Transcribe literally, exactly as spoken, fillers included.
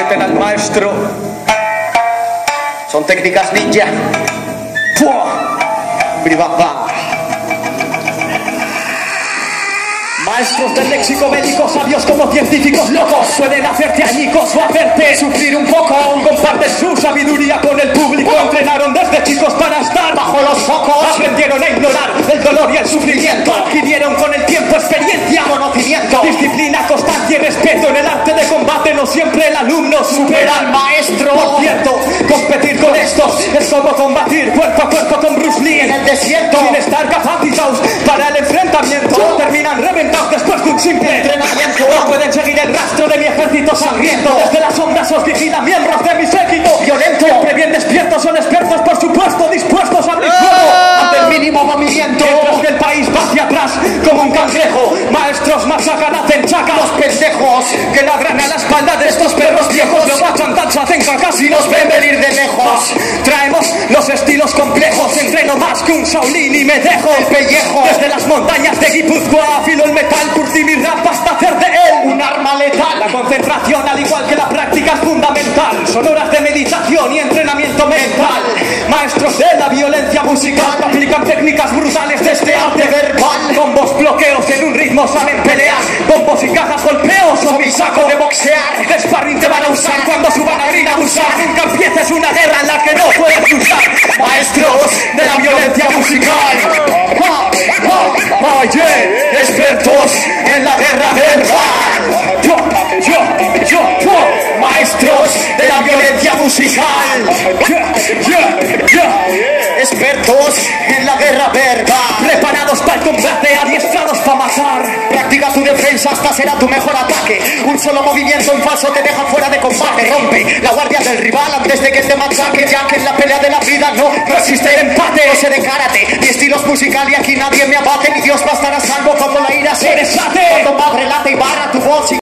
respeten al maestro. Son técnicas ninja. Privada. Maestros del léxico médico, sabios como científicos locos, pueden hacerte añicos o hacerte sufrir un poco. Aún comparten su sabiduría con el público. Entrenaron desde chicos para estar bajo los focos. Aprendieron a ignorar el dolor y el sufrimiento. Adquirieron con el tiempo experiencia, conocimiento, disciplina, constancia y respeto. En el arte de combate no siempre el alumno supera al maestro. Por cierto, competir con estos es como combatir cuerpo a cuerpo con Bruce Lee en el desierto. Sin estar capacitados para el enfrentamiento, terminan reventados después de un simple entrenamiento. No pueden seguir el rastro de mi ejército sangriento. Desde las ondas os vigilan miembros de mi séquito violento. Siempre bien despiertos, son expertos por supuesto, dispuestos a abrir fuego ante el mínimo movimiento. Mientras que el país va hacia atrás como un cangrejo, maestros masacan, hacen chaca los pendejos que ladran a la espalda de estos perros viejos. Los machantats hacen cacas y nos ven venir de lejos. Traemos los estilos complejos, entreno más que un Shaolin y me dejo el pellejo. Desde las montañas de Guipúzcoa afilo el metal, curtí mi rap hasta hacer de él un arma letal. La concentración, al igual que la práctica, es fundamental. Son horas de meditación y entrenamiento mental. Maestros de la violencia musical aplican técnicas brutales de este arte verbal. Combos, bloqueos en un ritmo saben pelear. Bombos y cajas, golpeos o mi saco de boxear. De sparring te van a usar cuando suban a abrir a usar. Nunca empieces una guerra en la que no puedes luchar. Maestros de la violencia musical. Oye, expertos en la guerra verbal. Yo, yo, yo, yo. Maestros de la violencia musical. Yo, yo, yo. Expertos en la guerra verbal. Preparados para el combate, adiestrados para matar. Practica tu defensa, hasta será tu mejor ataque. Un solo movimiento en falso te deja fuera de combate. Rompe la guardia del rival antes de que te machaque. Ya que en la pelea de la vida no, no existe el empate. No sé de karate, mi estilo es musical y aquí nadie me abate. Mi Dios va a estar a salvo cuando la ira se desate. Cuando madre late y barra tu voz y